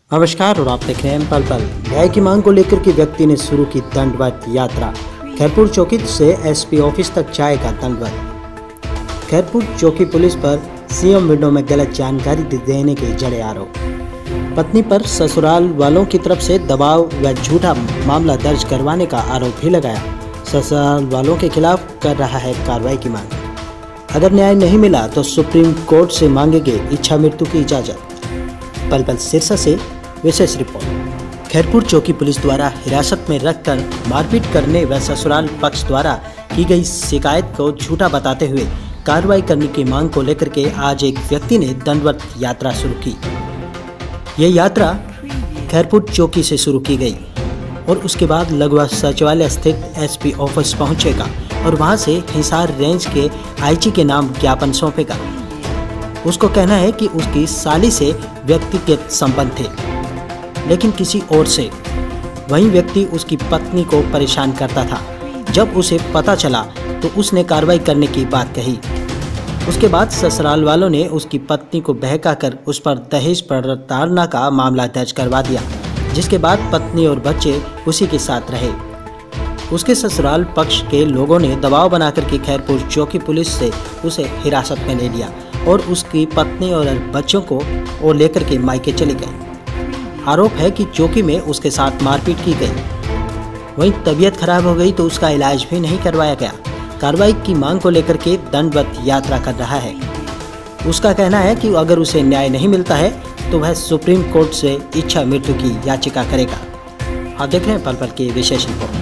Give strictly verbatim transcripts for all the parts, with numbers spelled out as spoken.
नमस्कार और आप देख रहे हैं पल पल। न्याय की मांग को लेकर के व्यक्ति ने शुरू की दंडवत यात्रा। खैरपुर चौकी से एसपी ऑफिस तक जाएगा दंडवत। खैरपुर चौकी पुलिस पर सीएम विंडो में गलत जानकारी देने के जड़े आरोप। पत्नी पर ससुराल वालों की तरफ से दबाव व झूठा मामला दर्ज करवाने का आरोप भी लगाया। ससुराल वालों के खिलाफ कर रहा है कार्रवाई की मांग। अगर न्याय नहीं मिला तो सुप्रीम कोर्ट से मांगेंगे इच्छा मृत्यु की इजाजत। पल पल सिरसा से विशेष रिपोर्ट। खैरपुर चौकी पुलिस द्वारा हिरासत में रखकर मारपीट करने व ससुराल पक्ष द्वारा की गई शिकायत को झूठा बताते हुए कार्रवाई करने की मांग को लेकर के आज एक व्यक्ति ने दंडवत यात्रा शुरू की। यह यात्रा खैरपुर चौकी से शुरू की गई और उसके बाद लगभग सचिवालय स्थित एसपी ऑफिस पहुंचेगा और वहां से हिसार रेंज के आईजी के नाम ज्ञापन सौंपेगा। उसको कहना है कि उसकी साली से व्यक्तिगत संबंध थे, लेकिन किसी और से। वही व्यक्ति उसकी पत्नी को परेशान करता था। जब उसे पता चला तो उसने कार्रवाई करने की बात कही। उसके बाद ससुराल वालों ने उसकी पत्नी को बहकाकर उस पर दहेज प्रताड़ना का मामला दर्ज करवा दिया, जिसके बाद पत्नी और बच्चे उसी के साथ रहे। उसके ससुराल पक्ष के लोगों ने दबाव बनाकर के खैरपुर चौकी पुलिस से उसे हिरासत में ले लिया और उसकी पत्नी और बच्चों को और लेकर के मायके चले गए। आरोप है कि चौकी में उसके साथ मारपीट की गई। वहीं तबीयत खराब हो गई तो उसका इलाज भी नहीं करवाया गया। कार्रवाई की मांग को लेकर के दंडवत यात्रा कर रहा है। उसका कहना है कि अगर उसे न्याय नहीं मिलता है तो वह सुप्रीम कोर्ट से इच्छा मृत्यु की याचिका करेगा। आप देख रहे हैं पल पल की विशेष रिपोर्ट।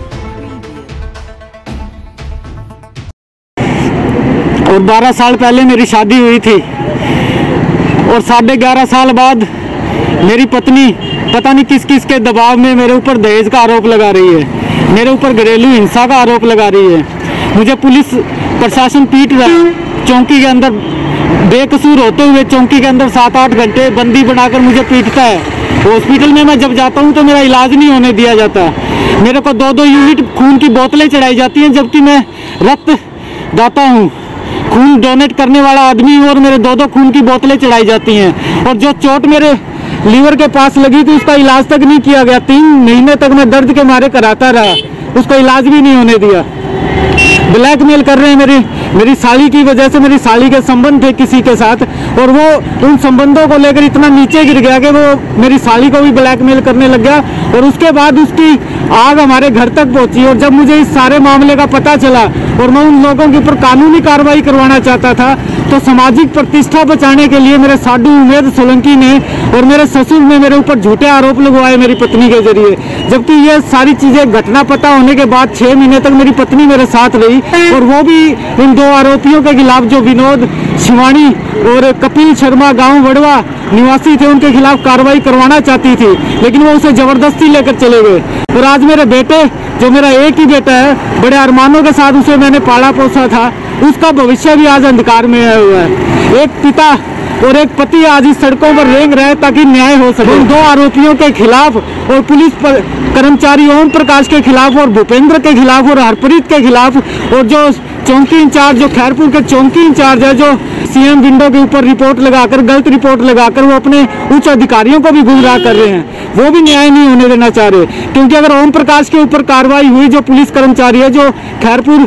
और बारह साल पहले मेरी शादी हुई थी और साढ़े ग्यारह साल बाद मेरी पत्नी पता नहीं किस किस के दबाव में मेरे ऊपर दहेज का आरोप लगा रही है, मेरे ऊपर घरेलू हिंसा का आरोप लगा रही है। मुझे पुलिस प्रशासन पीट रहा है। चौकी के अंदर बेकसूर होते हुए चौकी के अंदर सात आठ घंटे बंदी बनाकर मुझे पीटता है। हॉस्पिटल में मैं जब जाता हूँ तो मेरा इलाज नहीं होने दिया जाता। मेरे को दो दो यूनिट खून की बोतलें चढ़ाई जाती हैं, जबकि मैं रक्त दाता हूँ, खून डोनेट करने वाला आदमी हूँ, और मेरे दो दो खून की बोतलें चढ़ाई जाती हैं। और जो चोट मेरे लीवर के पास लगी थी उसका इलाज तक नहीं किया गया। तीन महीने तक मैं दर्द के मारे कराता रहा, उसका इलाज भी नहीं होने दिया। ब्लैकमेल कर रहे हैं मेरी मेरी साली की वजह से। मेरी साली के संबंध थे किसी के साथ और वो उन संबंधों को लेकर इतना नीचे गिर गया कि वो मेरी साली को भी ब्लैकमेल करने लग गया। और उसके बाद उसकी आग हमारे घर तक पहुंची। और जब मुझे इस सारे मामले का पता चला और मैं उन लोगों के ऊपर कानूनी कार्रवाई करवाना चाहता था, तो सामाजिक प्रतिष्ठा बचाने के लिए मेरे साधु उमेद सोलंकी ने और मेरे ससुर ने मेरे ऊपर झूठे आरोप लगवाए मेरी पत्नी के जरिए। जबकि ये सारी चीजें घटना पता होने के बाद छह महीने तक मेरी पत्नी मेरे साथ रही और वो भी इन दो आरोपियों के खिलाफ, जो विनोद शिवानी और कपिल शर्मा गांव वड़वा निवासी थे, उनके खिलाफ कार्रवाई करवाना चाहती थी, लेकिन वो उसे जबरदस्ती लेकर चले गए। और आज मेरे बेटे, जो मेरा एक ही बेटा है, बड़े अरमानों के साथ उसे मैंने पाला पोसा था, उसका भविष्य भी आज अंधकार में आया हुआ है। एक पिता और एक पति आज इस सड़कों पर रेंग रहे ताकि न्याय हो सके। उन दो आरोपियों के खिलाफ और पुलिस पर कर्मचारी ओम प्रकाश के खिलाफ और भूपेंद्र के खिलाफ और हरप्रीत के खिलाफ और जो चौकी इंचार्ज, जो खैरपुर के चौकी इंचार्ज है, जो सीएम विंडो के ऊपर रिपोर्ट लगाकर, गलत रिपोर्ट लगाकर वो अपने उच्च अधिकारियों को भी गुमराह कर रहे हैं, वो भी न्याय नहीं होने देना चाह रहे। क्योंकि अगर ओम प्रकाश के ऊपर कार्रवाई हुई, जो पुलिस कर्मचारी है, जो खैरपुर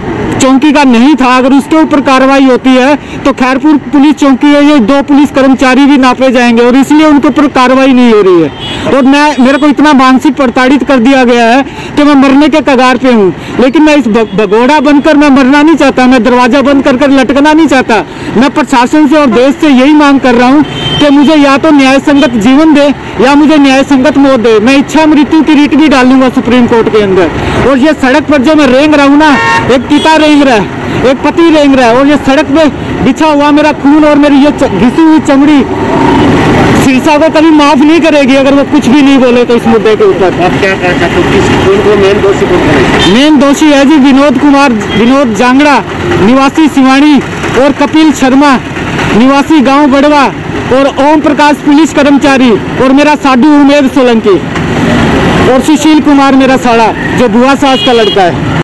चौकी का नहीं था, अगर उसके ऊपर कार्रवाई होती है तो खैरपुर पुलिस चौकी है, ये दो पुलिस कर्मचारी भी नापे जाएंगे और इसलिए उनके ऊपर कार्रवाई नहीं हो रही है। और मैं मेरे को इतना मानसिक प्रताड़ित कर दिया गया है कि मैं मरने के कगार पे हूँ। लेकिन मैं इस भगोड़ा बनकर मैं मरना नहीं चाहता, मैं दरवाजा बंद कर कर लटकना नहीं चाहता। मैं प्रशासन से और देश से यही मांग कर रहा हूँ कि मुझे या तो न्याय संगत जीवन दे या मुझे न्याय संगत मौत दे। मैं इच्छा मृत्यु की रिट भी डालूंगा सुप्रीम कोर्ट के अंदर। और ये सड़क पर जो मैं रेंग रहा हूँ ना, एक पिता रेंग रहा है, एक पति रेंग रहा है, और ये सड़क पे बिछा हुआ मेरा खून और मेरी ये घिसी हुई चमड़ी शीर्षा को कभी माफ नहीं करेगी अगर वो कुछ भी नहीं बोले तो इस मुद्दे के ऊपर। आप क्या कहते हैं, तो किस कौन को मेन दोषी कौन करेगा? मेन दोषी है जी विनोद कुमार, विनोद जांगड़ा निवासी सिवानी, और कपिल शर्मा निवासी गांव बड़वा, और ओम प्रकाश पुलिस कर्मचारी, और मेरा साधु उमेद सोलंकी, और सुशील कुमार मेरा साला, जो बुआ सास का लड़का है।